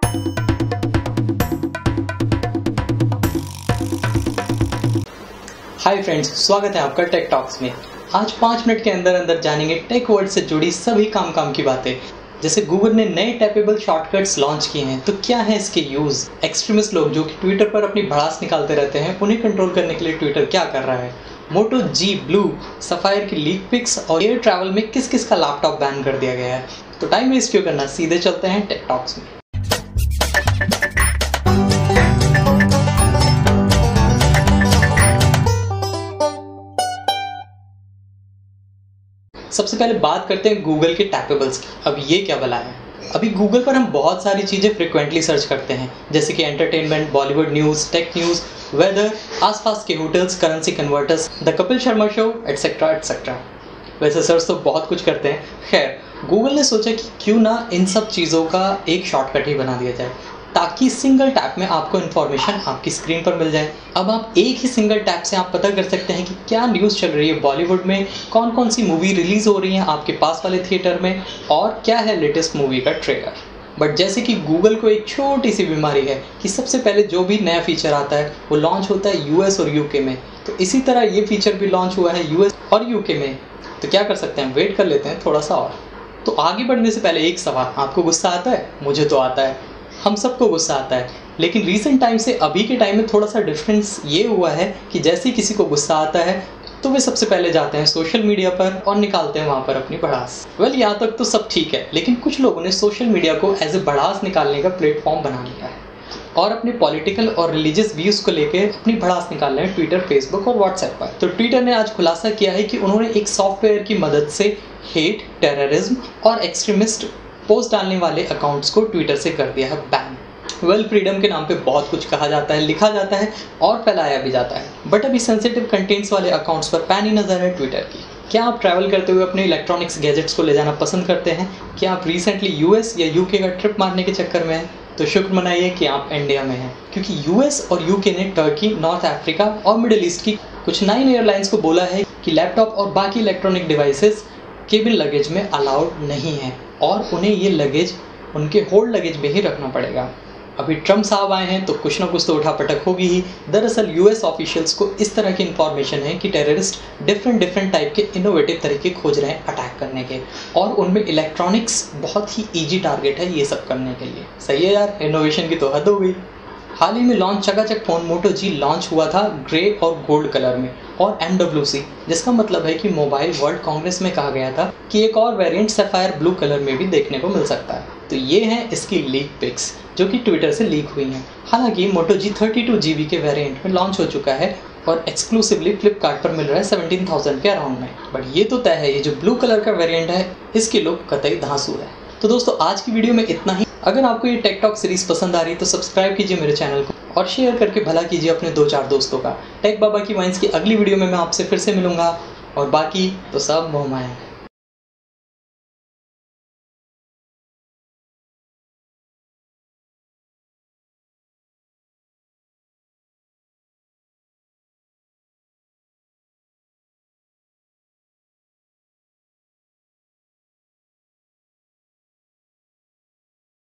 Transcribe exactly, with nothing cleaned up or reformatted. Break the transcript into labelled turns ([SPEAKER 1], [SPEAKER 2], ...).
[SPEAKER 1] Hi friends, स्वागत है आपका टेक टॉक्स में। आज पाँच मिनट के अंदर अंदर जानेंगे टेक वर्ल्ड से जुड़ी सभी काम काम की बातें। जैसे गूगल ने नए टैपेबल शॉर्टकट्स लॉन्च किए हैं, तो क्या है इसके यूज। एक्सट्रीमिस्ट लोग जो कि ट्विटर पर अपनी भड़ास निकालते रहते हैं, उन्हें कंट्रोल करने के लिए ट्विटर क्या कर रहा है। मोटो जी ब्लू सफायर की लीक पिक्स और एयर ट्रैवल में किस किस का लैपटॉप बैन कर दिया गया है। तो टाइम वेस्ट क्यों करना, सीधे चलते हैं टेक टॉक्स में। सबसे पहले बात करते हैं गूगल के टैपेबल्स की। अब ये क्या भला है। अभी गूगल पर हम बहुत सारी चीज़ें फ्रिक्वेंटली सर्च करते हैं, जैसे कि entertainment, Bollywood news, tech news, weather, आसपास के hotels, currency converters, the Kapil Sharma show, etcetera etcetera. वैसे सर्च तो बहुत कुछ करते हैं। खैर, गूगल ने सोचा कि क्यों ना इन सब चीज़ों का एक शॉर्टकट ही बना दिया जाए, ताकि सिंगल टैप में आपको इन्फॉर्मेशन आपकी स्क्रीन पर मिल जाए। अब आप एक ही सिंगल टैप से आप पता कर सकते हैं कि क्या न्यूज़ चल रही है बॉलीवुड में, कौन कौन सी मूवी रिलीज़ हो रही है आपके पास वाले थिएटर में, और क्या है लेटेस्ट मूवी का ट्रेलर। बट जैसे कि गूगल को एक छोटी सी बीमारी है कि सबसे पहले जो भी नया फीचर आता है वो लॉन्च होता है यूएस और यूके में, तो इसी तरह ये फीचर भी लॉन्च हुआ है यूएस और यूके में। तो क्या कर सकते हैं, वेट कर लेते हैं थोड़ा सा और। तो आगे बढ़ने से पहले एक सवाल, आपको गुस्सा आता है? मुझे तो आता है, हम सबको गुस्सा आता है। लेकिन रीसेंट टाइम से अभी के टाइम में थोड़ा सा डिफरेंस ये हुआ है कि जैसे ही किसी को गुस्सा आता है तो वे सबसे पहले जाते हैं सोशल मीडिया पर और निकालते हैं वहाँ पर अपनी भड़ास। वेल, यहाँ तक तो सब ठीक है, लेकिन कुछ लोगों ने सोशल मीडिया को एज ए भड़ास निकालने का प्लेटफॉर्म बना लिया है और अपने पॉलिटिकल और रिलीजियस व्यूज़ को लेकर अपनी भड़ास निकाल रहे हैं ट्विटर, फेसबुक और व्हाट्सएप पर। तो ट्विटर ने आज खुलासा किया है कि उन्होंने एक सॉफ्टवेयर की मदद से हेट, टेररिज्म और एक्सट्रीमिस्ट पोस्ट डालने वाले अकाउंट्स को ट्विटर से कर दिया है बैन। वेल, फ्रीडम के नाम पे बहुत कुछ कहा जाता है, लिखा जाता है और फैलाया भी जाता है, बट अभी सेंसिटिव कंटेंट्स वाले अकाउंट्स पर पैनी नज़र है ट्विटर की। क्या आप ट्रैवल करते हुए अपने इलेक्ट्रॉनिक्स गैजेट्स को ले जाना पसंद करते हैं? क्या आप रिसेंटली यूएस या यूके का ट्रिप मारने के चक्कर में हैं? तो शुक्र मनाइए कि आप इंडिया में हैं, क्योंकि यूएस और यूके ने टर्की, नॉर्थ अफ्रीका और मिडिल ईस्ट की कुछ नाइन एयरलाइंस को बोला है कि लैपटॉप और बाकी इलेक्ट्रॉनिक डिवाइसेस केबिन लगेज में अलाउड नहीं है और उन्हें ये लगेज उनके होल्ड लगेज में ही रखना पड़ेगा। अभी ट्रम्प साहब आए हैं तो कुछ ना कुछ तो उठापटक होगी ही। दरअसल यूएस ऑफिशियल्स को इस तरह की इन्फॉर्मेशन है कि टेररिस्ट डिफरेंट डिफरेंट टाइप के इनोवेटिव तरीके खोज रहे हैं अटैक करने के, और उनमें इलेक्ट्रॉनिक्स बहुत ही ईजी टारगेट है ये सब करने के लिए। सही है यार, इनोवेशन की तो हद हो गई। हाल ही में लॉन्च चकाचक फ़ोन मोटो जी लॉन्च हुआ था ग्रे और गोल्ड कलर में और एम डब्ल्यू सी, जिसका मतलब है कि मोबाइल वर्ल्ड कांग्रेस में कहा गया था कि एक और वेरिएंट सफायर ब्लू कलर में भी देखने को मिल सकता है। तो ये हैं इसकी लीक पिक्स जो कि ट्विटर से लीक हुई हैं। हालांकि Moto G thirty two G B के वेरिएंट में लॉन्च हो चुका है और एक्सक्लूसिवली फ्लिपकार्ट पर मिल रहा है सेवनटीन थाउजेंड के अराउंड में। बट ये तो तय है, ये जो ब्लू कलर का वेरिएंट है इसकी लुक कतई धांसू है। तो दोस्तों, आज की वीडियो में इतना ही। अगर आपको ये टेक टॉक सीरीज पसंद आ रही है तो सब्सक्राइब कीजिए मेरे चैनल को और शेयर करके भला कीजिए अपने दो चार दोस्तों का। टेक बाबा की वाइन्स की अगली वीडियो में मैं आपसे फिर से मिलूंगा, और बाकी तो सब मोह माया।